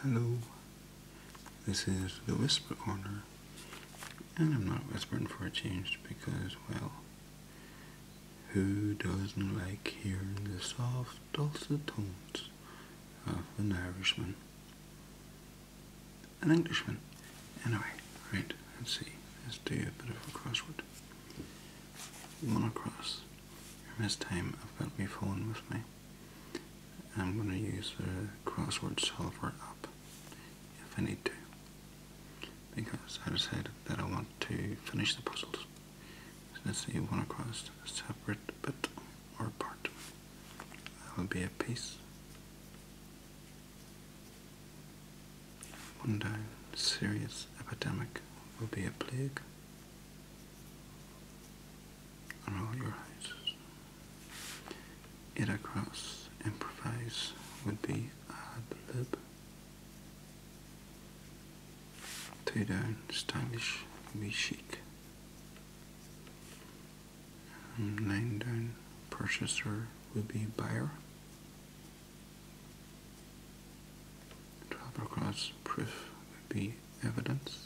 Hello, this is the Whisper Corner, and I'm not whispering for a change because, well, who doesn't like hearing the soft, dulcet tones of an Irishman? An Englishman. Anyway, right, let's see, let's do a bit of a crossword. One across, and this time I've got my phone with me. I'm going to use the crossword solver app if I need to, because I decided that I want to finish the puzzles. So let's see, one across, a separate bit or part. That will be a piece. One down, serious epidemic will be a plague on all your houses. It across, improvise would be ad lib. Two down, stylish would be chic. And 9 down, purchaser would be buyer. 12 across, proof would be evidence.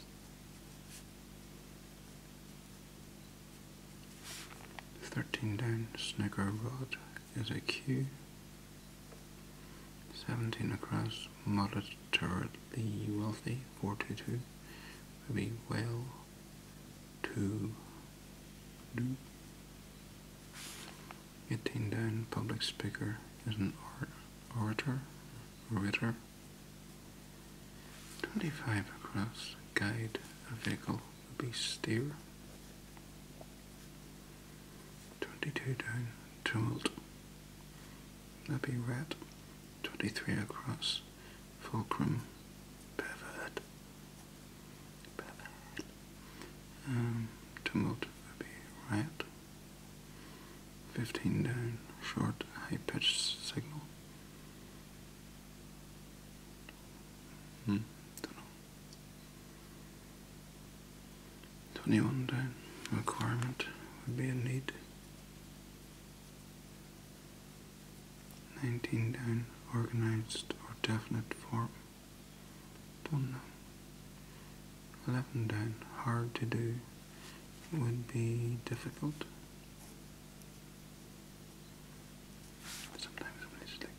13 down, snooker rod is a cue. 17 across, moderately wealthy, 422, would be well to do. 18 down, public speaker is an orator. 25 across, guide a vehicle would be steer. 22 down, tumult, that'd be rat. 23 across, fulcrum, pivot. Tumult would be riot. 15 down, short, high-pitched signal. Don't know. 21 down, requirement would be a need. 19 down, organized or definite form. Don't know. 11 down, hard to do would be difficult. Sometimes it's like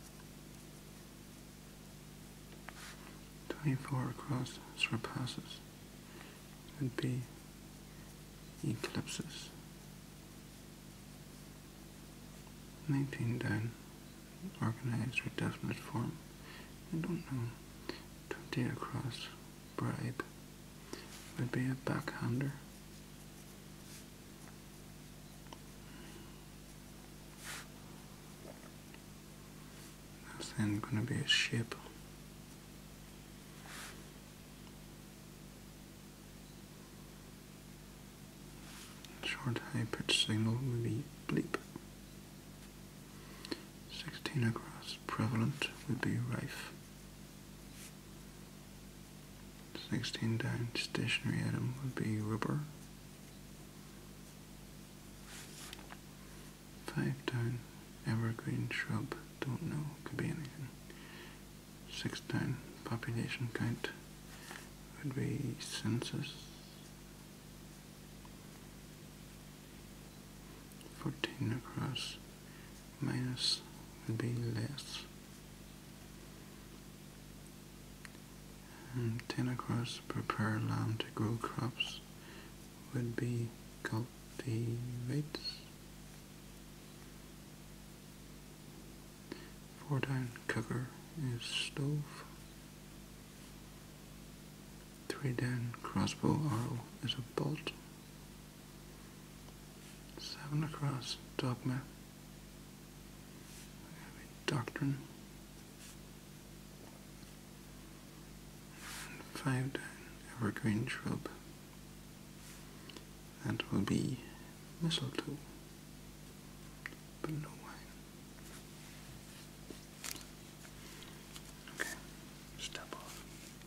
that. 24 across, surpasses would be eclipses. 19 down, organized or definite form. I don't know. 20 across, bribe would be a backhander. That's then going to be a shape. Short high pitched signal would be bleep. 16 across, prevalent would be rife. 16 down, stationary item would be rubber. 5 down, evergreen shrub, don't know, could be anything. 6 down, population count would be census. 14 across, minus would be less. And 10 across, prepare land to grow crops would be cultivates. 4 down, cooker is stove. 3 down, crossbow arrow is a bolt. 7 across, dogma, doctrine. 5 down, evergreen shrub, that will be mistletoe, but no wine. Okay, step off.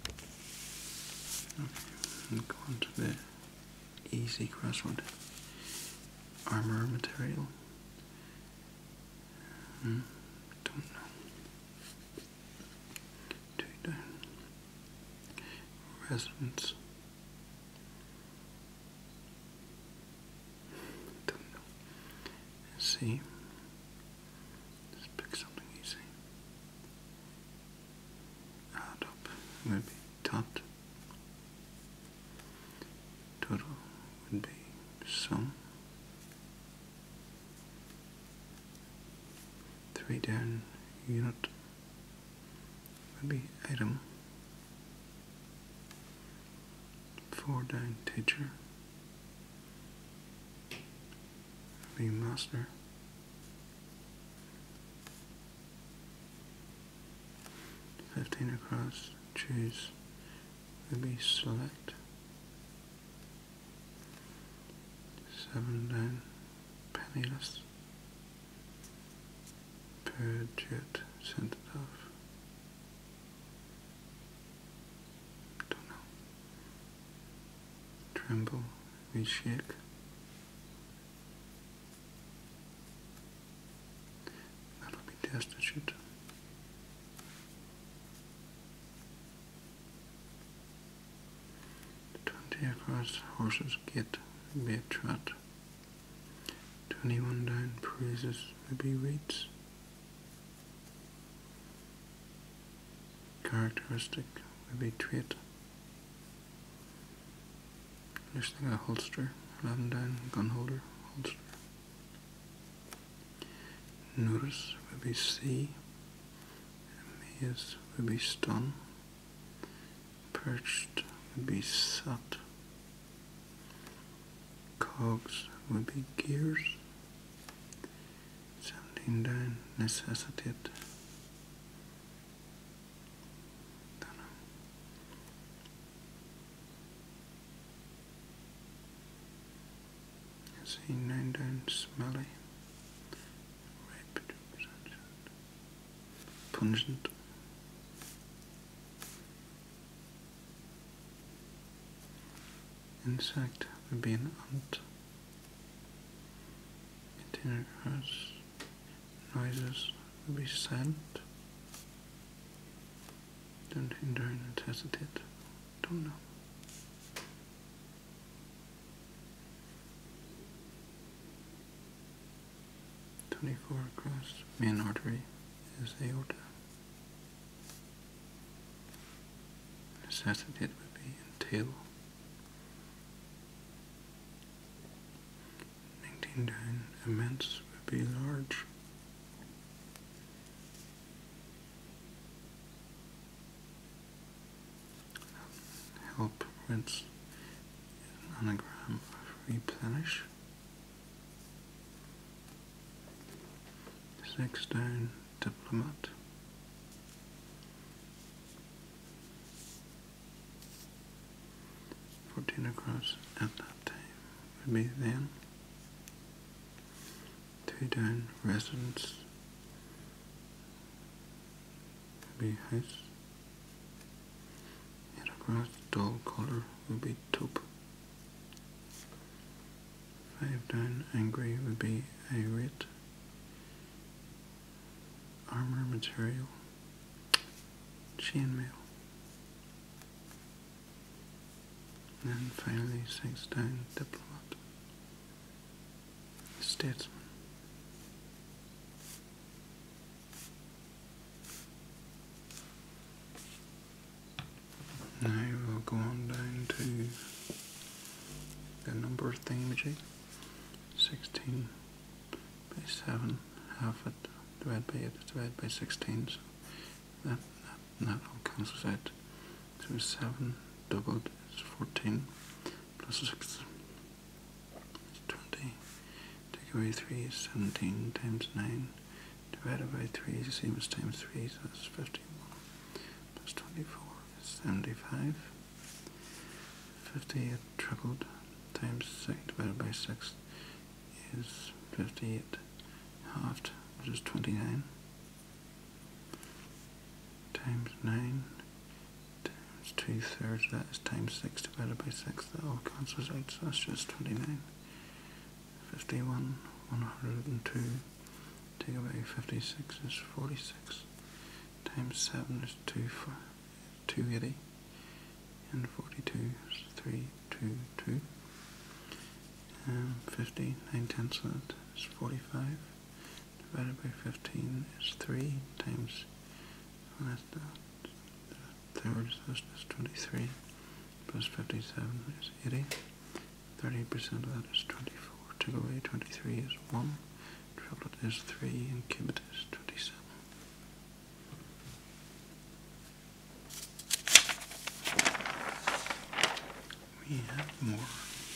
Okay, and go on to the easy crossword. Armor material. Don't know. 2 down. residence. Don't know. Let's see. Let's pick something easy. Add up would be tot. Total would be sum. 3 down unit would be item. 4 down teacher would be master. 15 across choose would be select. 7 down penniless. Budget sent it off. Don't know. Tremble, we shake. That'll be destitute. Across horses gait would be a trot. 21 down praises would be reads. Characteristic would be trait. Looks like a holster. 11 down gun holder, holster. Notice would be see. Amaze would be stun. Perched would be sat. Cogs would be gears. 17 down necessitate. Don't know. See 9 down smelly. Ripe. Pungent. Insect would be an ant. 18 across. Noises would be silent. 17 down necessitate. Don't know. 24 across. Main artery is aorta. Necessitate would be entail. 19 down, immense would be large. Help rinse is an anagram of replenish. 6 down, diplomat. 14 across, at that time would be then. 2 down, residence would be house. 8 across, dull colour would be taupe. 5 down, angry would be irate. Armour material, chainmail. And then finally 6 down, diplomat, statesman. Now we'll go on down to the number thingamajig. 16 by 7, half it, divided by 8, divided by 16, so that all cancels out. So 7 doubled is 14, plus 6 is 20, take away 3 is 17, times 9, divided by 3 is the same as times 3, so that's 51, plus 24 is 75, 58 tripled, times 6 divided by 6 is 58, halved, which is 29, times 9, times 2/3, that is times 6 divided by 6, that all cancels out, so that's just 29, 51, 102, take away 56 is 46, times 7 is 280, and 42 is 3, 2, 2. 50, 9/10 of that is 45. Divided by 15 is 3 times, well, that's the third, so that's 23. Plus 57 is 80. 30% of that is 24. Take away 23 is 1. Triplet is 3 and cubit is 27. We have more.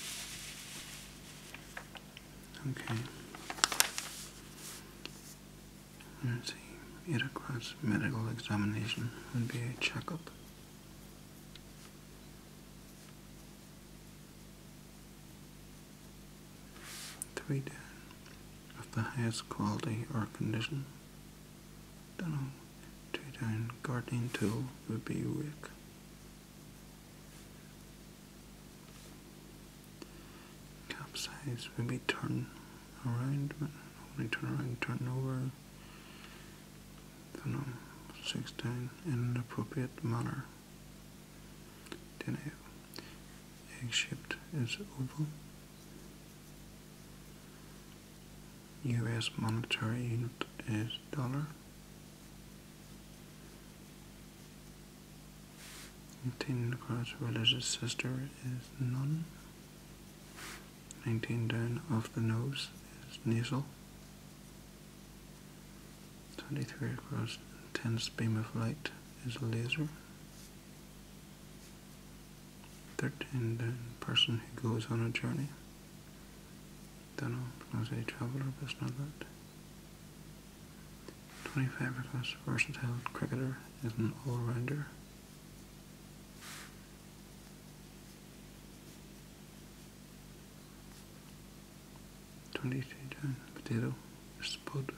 Okay. Let's see. 8 across medical examination would be a checkup. 3 down. Of the highest quality or condition. Don't know. 2 down. Gardening tool would be rake. Cap size would be turn around. Only turn around, turn over. Don't know. 6 down. In an appropriate manner. Then egg-shaped is oval. US monetary unit is dollar. 18 across religious sister is none. 19 down of the nose is nasal. 23 across intense beam of light is a laser. 13 down person who goes on a journey. Don't know, because a traveller, but it's not that. 25 across versatile cricketer is an all-rounder. 22 down, potato is spud.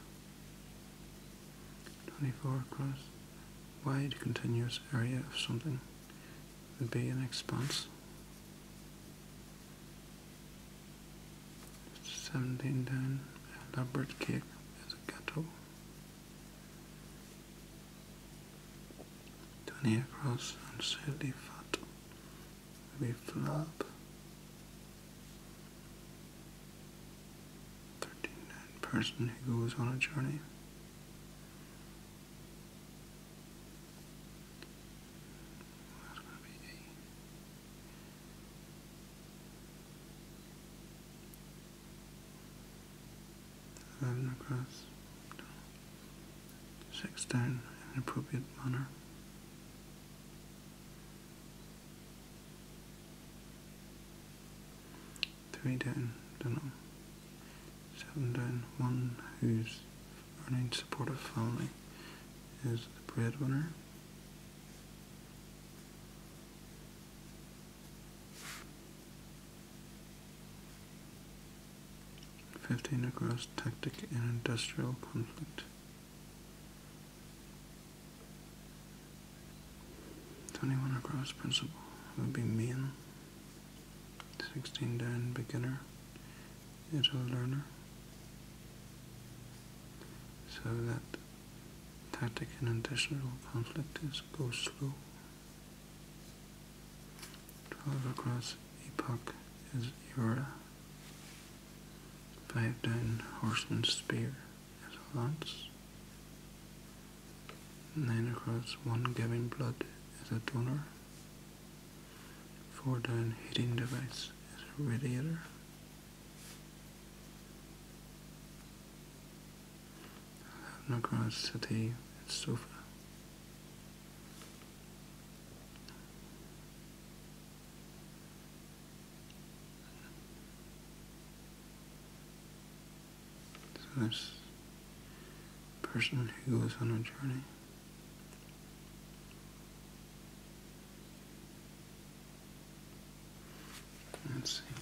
24 across wide continuous area of something would be an expanse. 17 down, elaborate cake is a gâteau. 20 across, unsightly fat would be flap. 13 down, person who goes on a journey. That's going to be A. 11 across, 6 down in an appropriate manner. 3 down, don't know. 7 down, one who's earning supportive family is the breadwinner. 15 across, tactic in industrial conflict. 21 across, principle would be main. 16 down, beginner is a learner. So that tactic in industrial conflict is go slow. 12 across, epoch is era. 5 down, horseman's spear is a lance. 9 across, one giving blood is a donor. 4 down, heating device is a radiator. 11 across, city is sofa. 'So this person who goes on a journey. Let's see.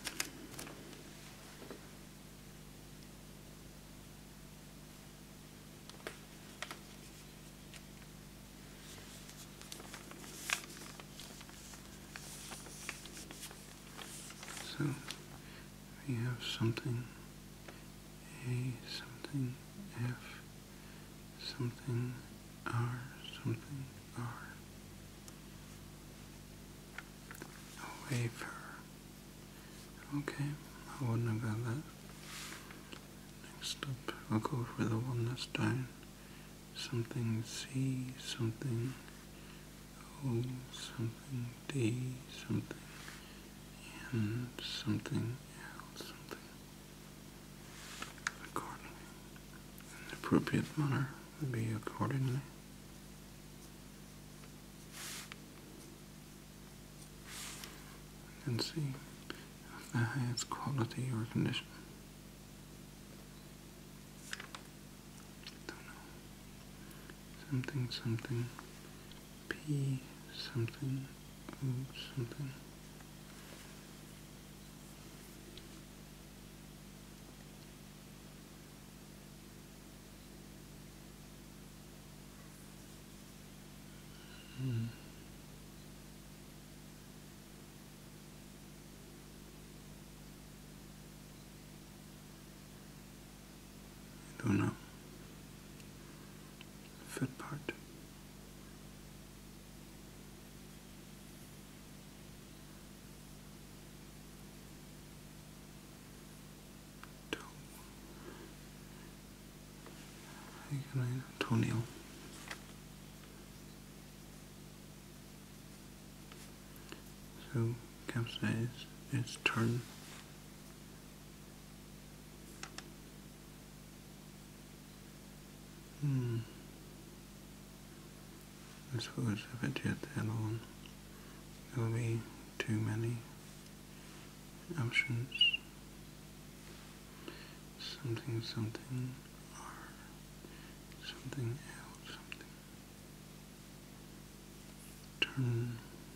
So we have something A, something F, something R, something R. Safer. Okay, I wouldn't have got that. Next up, I'll go for the one that's down. Something C, something O, something D, something N, something L, something. Accordingly. In the appropriate manner would be accordingly. And see of the highest quality or condition. Don't know. Something, something, P, something, O, something. I don't know. Foot part. Toe. Toenail. So capsize is turn. I suppose if I did the other one, there will be too many options. Something, something, or something else, something. Turn.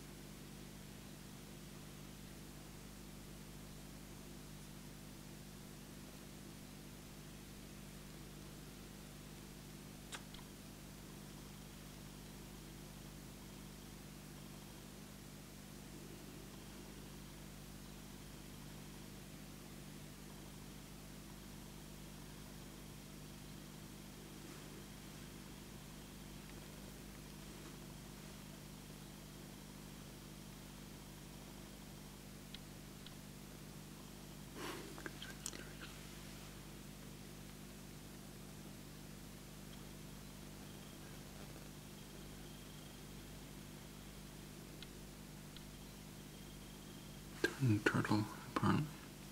Turtle, apparently.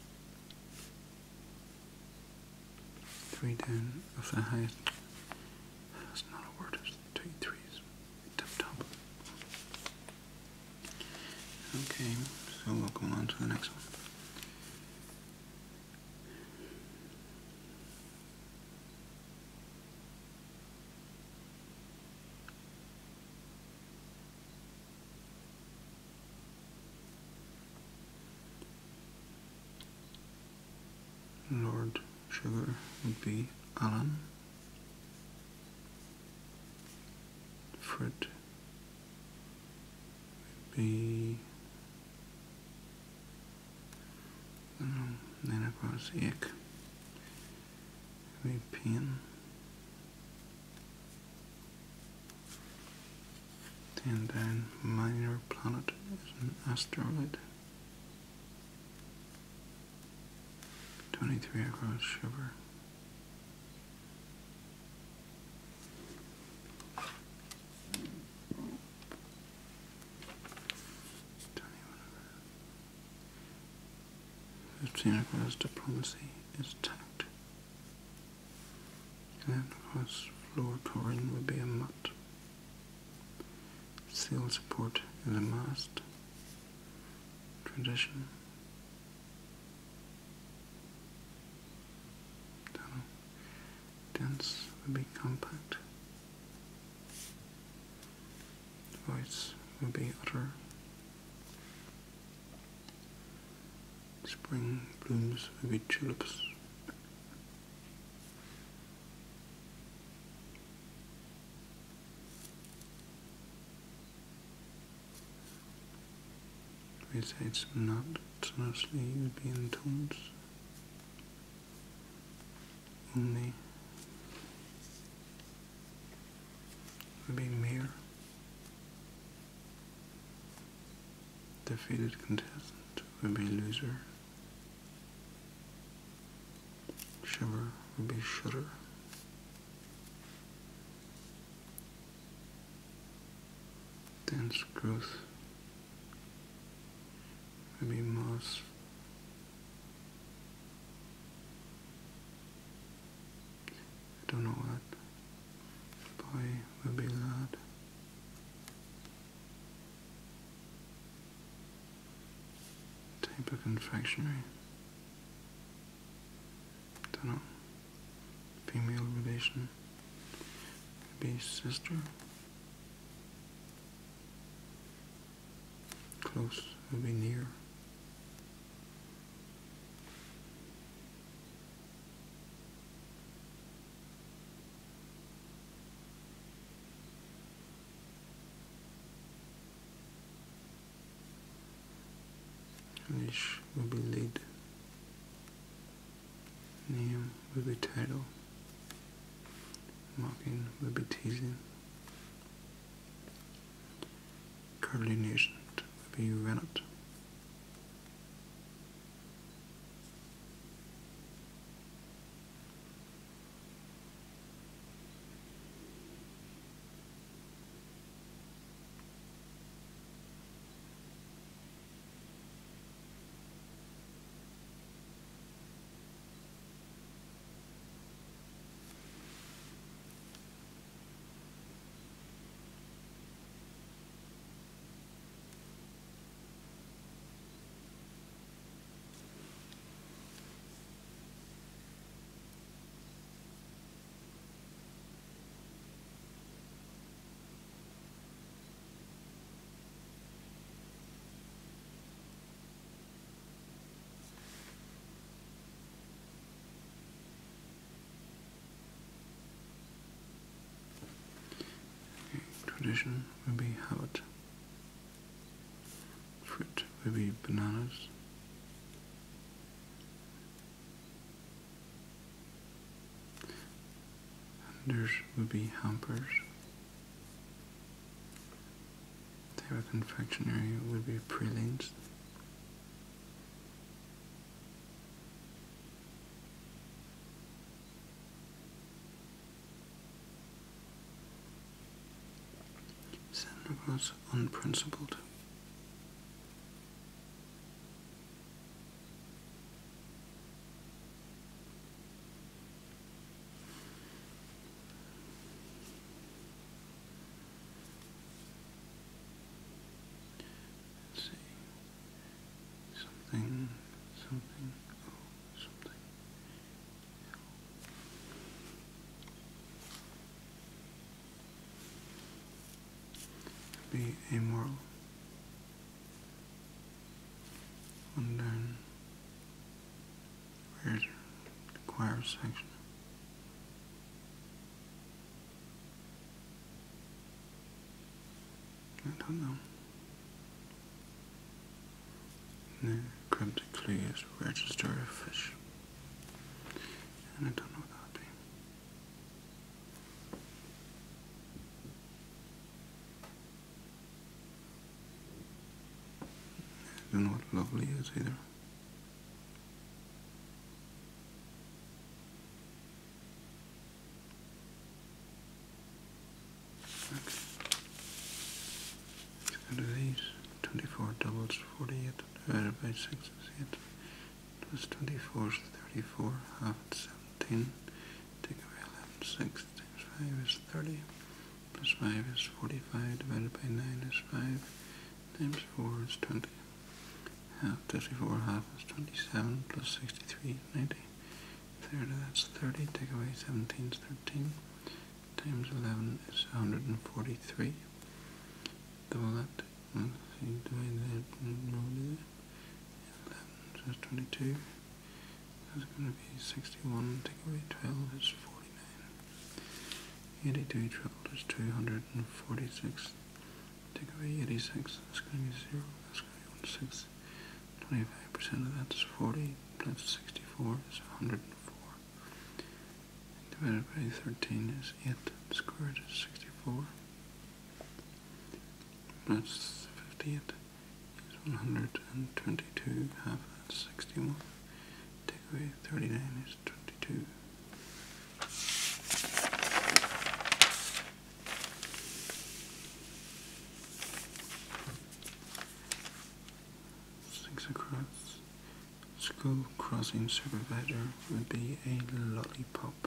3 down of the highest. That's not a word, it's 2 threes. Tip top. Okay, so we'll go on to the next one. Lord Sugar would be Alan. Fruit would be, I don't know, then across ache would be pain. 10 down, minor planet is an asteroid. 23 across sugar. Across diplomacy is tact. And then across floor covering would be a mat. Sail support is a mast. Tradition. Dense would be compact. Voice would be utter. Spring blooms would be tulips. We say it's not sonously would be in tones. Only would be mere. defeated contestant would be loser. Shiver would be shudder. Dense growth would be moss. I don't know what. Boy would be lad. Type of confectionery. Don't know. Female relation would be sister. Close would be near. Leash would be lead. Name would be title. Mocking would be teasing. Curly nation would be rennet. Tradition would be habit. Fruit would be bananas. Handers would be hampers. Type of confectionery would be pralines. Santa Claus unprincipled. Let's see. Something, something, oh, something. Be amoral. One down. Where's the choir section? I don't know. The cryptic clue is register a fish. And I don't know what that would be. I don't know what lovely is either. Okay. Let's go to these. 24 doubles 48 divided by 6 is 8. Plus 24 is 34. Half is 17. Take away 11. 6 times 5 is 30. Plus 5 is 45. Divided by 9 is 5. Times 4 is 20. Half 34, half is 27, plus 63, 90. Third of that's 30, take away 17 is 13. Times 11 is 143. Double that, let's see, divide that, 11 is 22. That's going to be 61, take away 12 is 49. 82 tripled is 246. Take away 86, that's going to be 0, that's going to be 16. 25% of that is 40, plus 64 is 104. Divided by 13 is 8, squared is 64. Plus 58 is 122, half that's 61. Take away 39 is 22. Six across. School crossing supervisor would be a lollipop.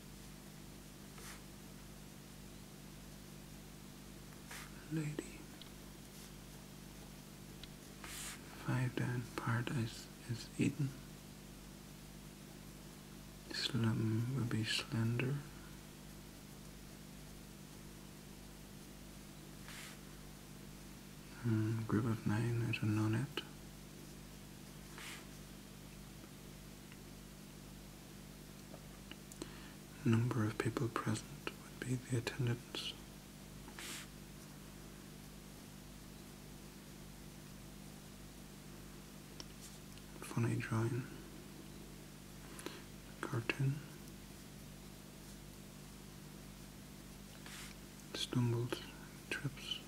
Lady. 5 down, paradise is Eden. Slim would be slender. Group of 9 is a nonette. Number of people present would be the attendance. Funny drawing. Cartoon. Stumbles, trips.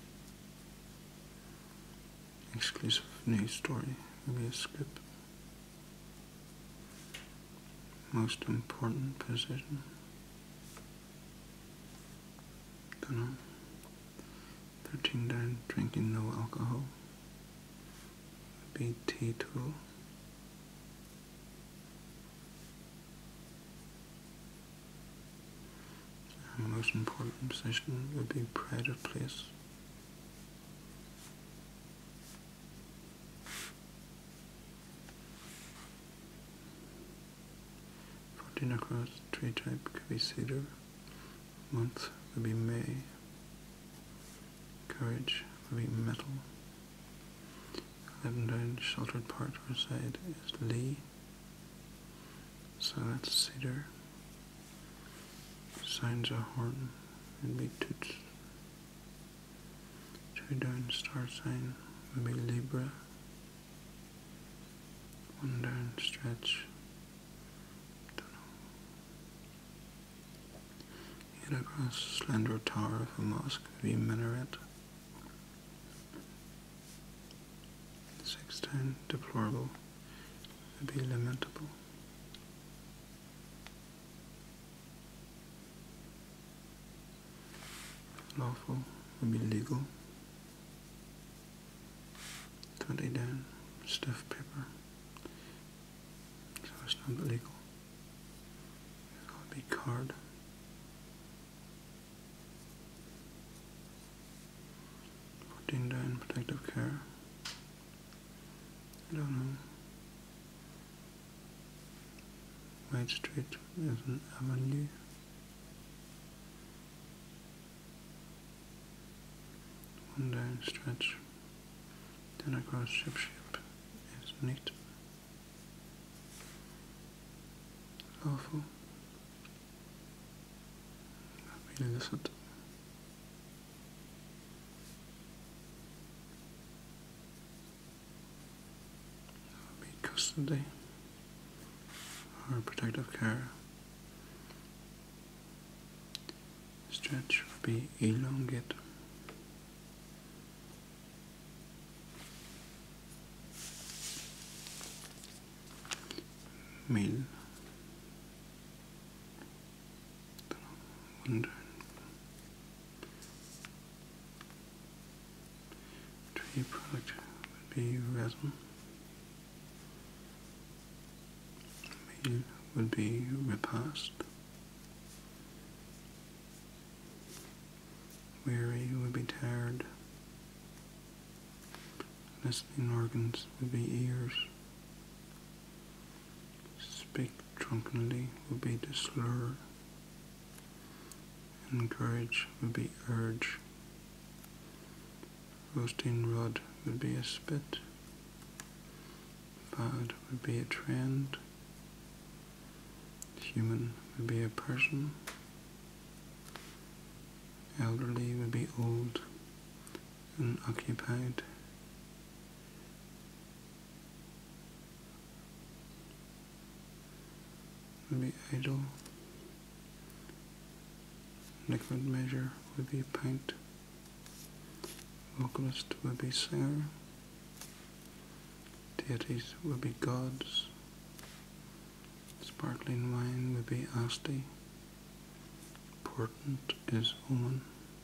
Exclusive news story, maybe a script. Most important position. Dunno. 13 down, drinking no alcohol. Would be teetotal. Most important position would be private place. Across, tree type could be cedar. Month would be May. Courage would be metal. 11 down, sheltered part or side is lee. So that's cedar. Signs a horn would be toots. 2 down, star sign would be Libra. 1 down, stretch. Across slender tower of a mosque would be minaret. 6 down, deplorable would be lamentable. Lawful would be legal. 20 down, stiff paper, so it's not legal. It would be card. 14 down, protective care. I don't know. White Street is an avenue. One down, stretch. Then across, ship is neat. Lawful. That would be illicit. Custody or protective care. Stretch would be elongate. Meal. One down. Tree product would be resin. Would be repast. Weary would be tired. Listening organs would be ears. Speak drunkenly would be to slur. Encourage would be urge. Roasting rod would be a spit. Fad would be a trend. Human would be a person. Elderly would be old and occupied. Would be idle. Liquid measure would be pint. Vocalist would be singer. deities would be gods. Sparkling wine would be asti. Portent is omen.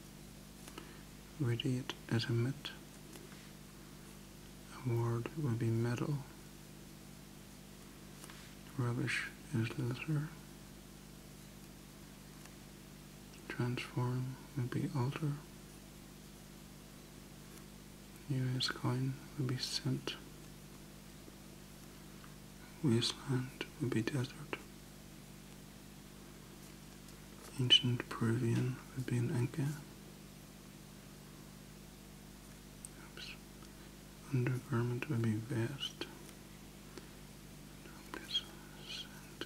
Radiate is emit. Award would be medal. Rubbish is litter. Transform would be alter. US coin would be cent. Wasteland would be desert. Ancient Peruvian would be an Inca. Oops. Undergarment would be vest. Cent.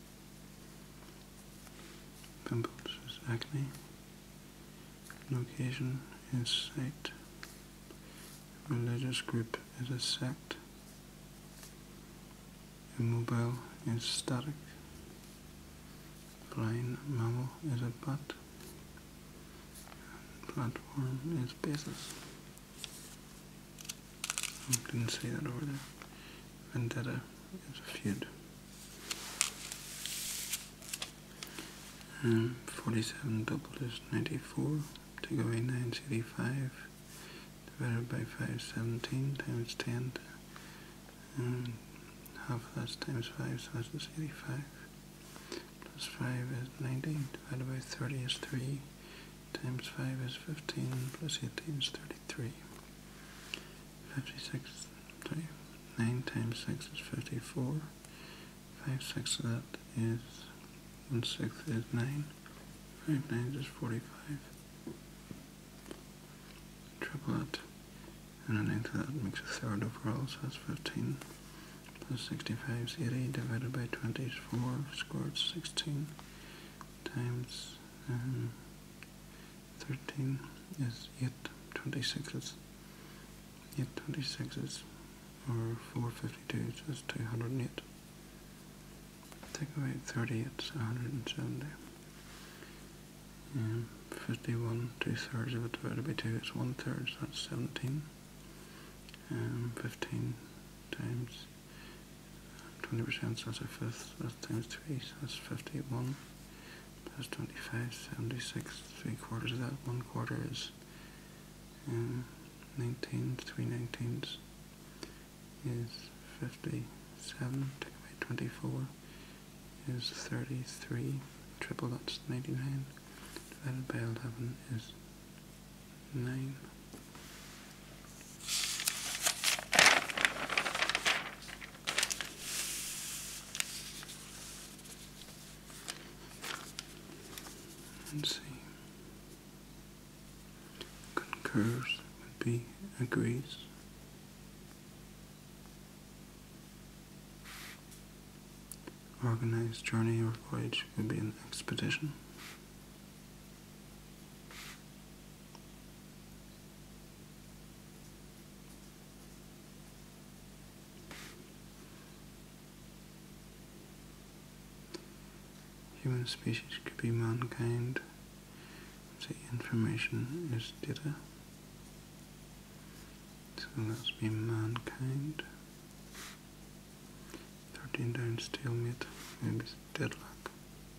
Pimples is acne. Location is site. Religious group is a sect. Immobile is static. Flying mammal is a bat. Platform is basis. I didn't say that over there. Vendetta is a feud. 47 doubled is 94. Take away 9 is 85. Divided by 5 is 17 times 10. Half of that's times 5, so that's 85. Plus 5 is 90. Divided by 30 is 3. Times 5 is 15. Plus 18 is 33. 56. Sorry. 9 times 6 is 54. 5/6 of that is 1/6 is 9. 5 9 is 45. Triple that. And a ninth of that makes a third overall, so that's 15. Plus 65 is 80, divided by 20 is 4, squared 16, times 13 is 8 26s. 8 26s, or 452, so that's 208. Take away 38, it's 170. 51, 2/3 of it divided by 2 is 1/3, so that's 17. 15 times 20%, so that's a fifth, so that's times 3, so that's 51. Plus 25, 76, 3/4 of that, 1/4 is 19, 3 19s is 57, take away 24 is 33, triple that's 99, divided by 11 is 9. Let's see. Concurs would be agrees. Organized journey or voyage would be an expedition. Human species could be mankind. The information is data. So let's be mankind. 13 down stalemate, maybe deadlock.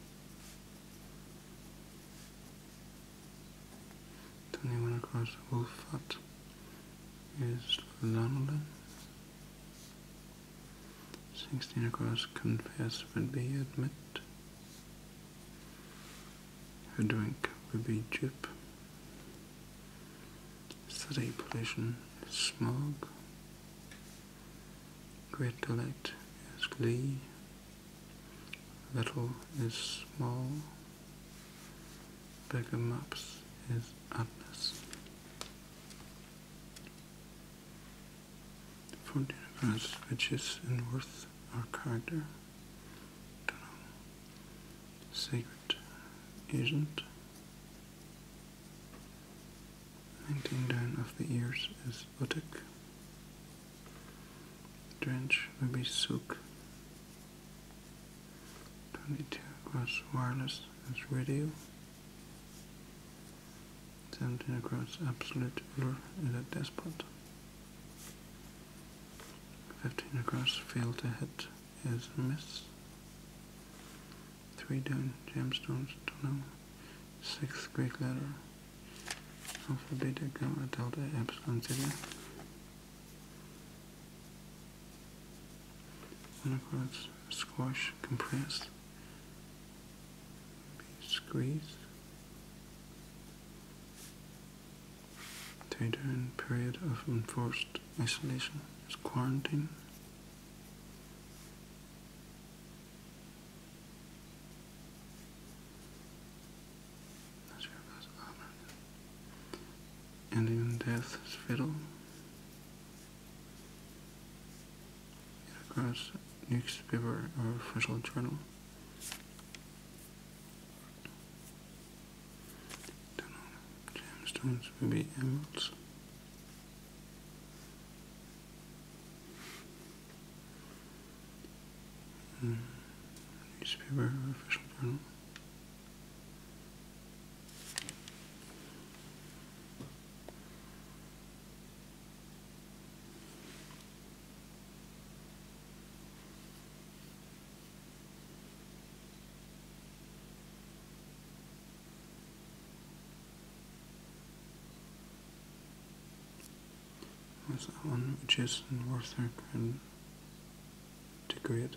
21 across wolfat is lanolin. 16 across confess would be admit. Hoodwink would be dupe. City pollution is smog. Great delight is glee. Little is small. Bigger maps is atlas. 14 across riches and worth or character. Don't know. Secret agent. 19 down of the ears is buttock. Drench would be soak. 22 across wireless is radio. 17 across absolute ruler is a despot. 15 across, failed to hit, is a miss. 3 down, gemstones, don't know. 6th Greek letter, alpha, beta, gamma, delta, epsilon, zeta. 1 across, squash, compress, squeeze. 3 down, period of enforced isolation is quarantine. Ending in death is fatal. 8 across, newspaper or official journal. Don't know. Gemstones, maybe emeralds. Newspaper or official journal. What's that one? Which is worth and degrade.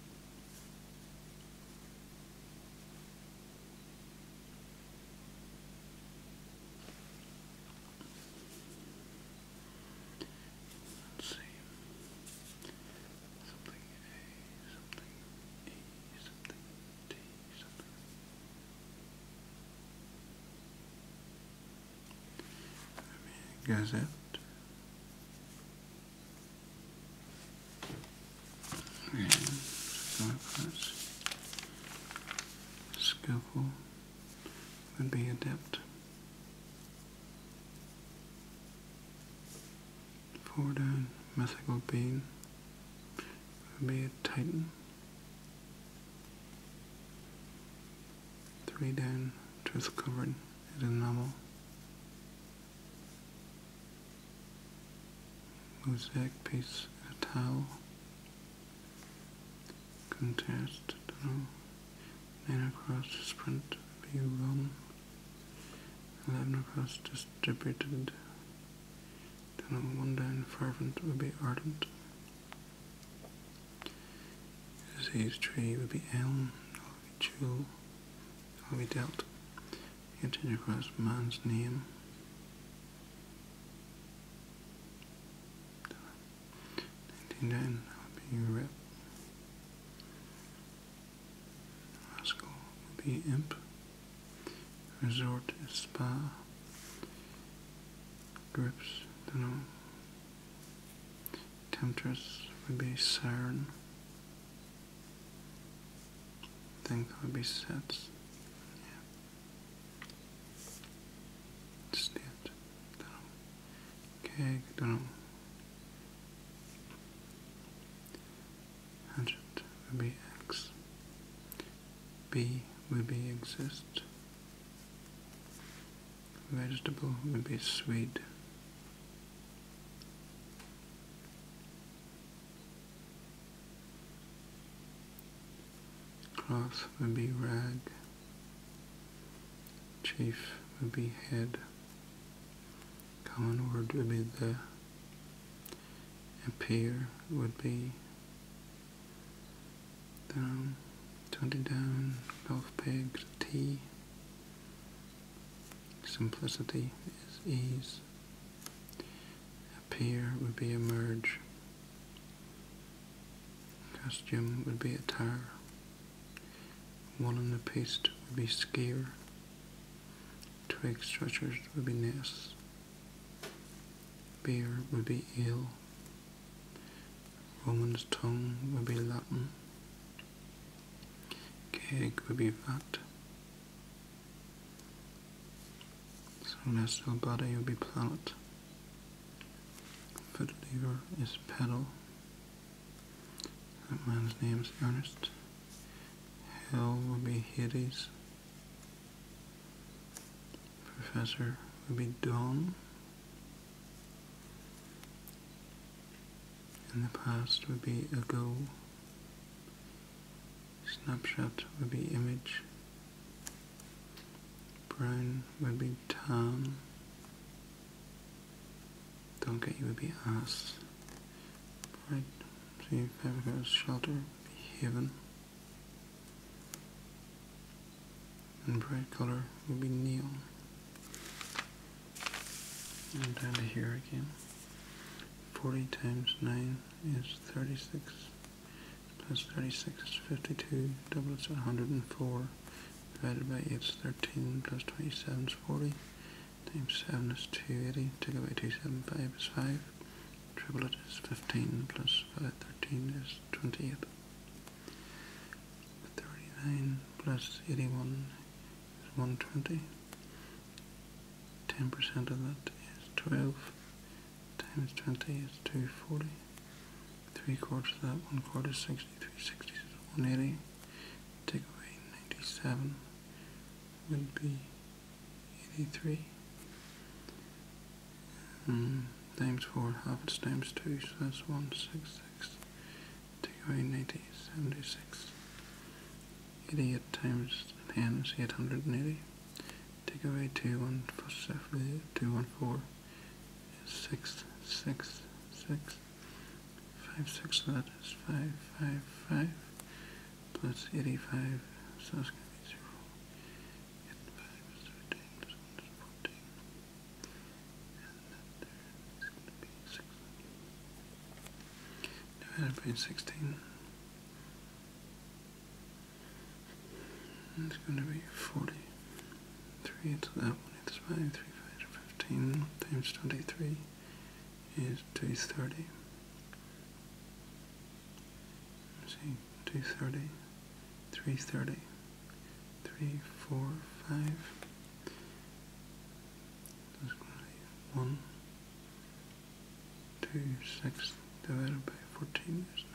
Let's see. Something A, something E, something D, something. Maybe Gazette. Skillful would be adept. 4 down, mythical being would be a titan. 3 down, truth covered is a novel. Mosaic piece, a towel. Contest, don't know. 9 across, sprint, be run. 11 across, distributed. Don't know. 1 down, fervent would be ardent. Disease tree would be elm. That'll be jewel. That'll be dealt. 18 across, man's name. 19 down, that'll be rep. Imp. Resort is spa. Grips, don't know. Temptress would be siren. I think that would be sets. Yeah. State, don't know. Keg, don't know. Hatchet would be X. B would be exist. Vegetable would be Swede. Cloth would be rag. Chief would be head. Common word would be the. Appear would be 20 down, golf pegs, T. Simplicity is ease. Appear would be emerge. Costume would be attire. 1 in the piece would be skier. Twig structures would be nests. Beer would be ale. Roman's tongue would be Latin. Keg would be vat. Celestial body would be planet. Foot lever is pedal. That man's name is Ernest. Hell would be Hades. Professor would be Dawn. in the past would be ago. Snapshot would be image. Brown would be tan. Donkey would be ass. Bright, see, Fiberglass shelter would be haven. And bright colour would be neon. And down to here again. 40 times 9 is 36. Plus 36 is 52. Double it's 104. Divided by 8 is 13. Plus 27 is 40. Times 7 is 280. Take away 275 is 5. Triple it is 15. Plus 13 is 28. 39 plus 81 is 120. 10% of that is 12. Times 20 is 240. 3/4 of that, 1/4 is 60. 360 is 180. Take away 97 would be 83. Times 4, half it's times 2, so that's 166. Take away 90 is 76. 88 times 10 is 880. Take away 214 is 6, 6, 6. 5, 6 of that is 5, 5, 5. Plus 85, so it's going to be 0. 85 is 13, plus 1 is 14. And that there is going to be 6. Divided by 16. And it's going to be 40. 3 to that 1 is 5, 3, 5 is 15. Times 23 is 230. See, 230, 330, 3, 4, 5. That's going to be 1, 2, 6 divided by 14 is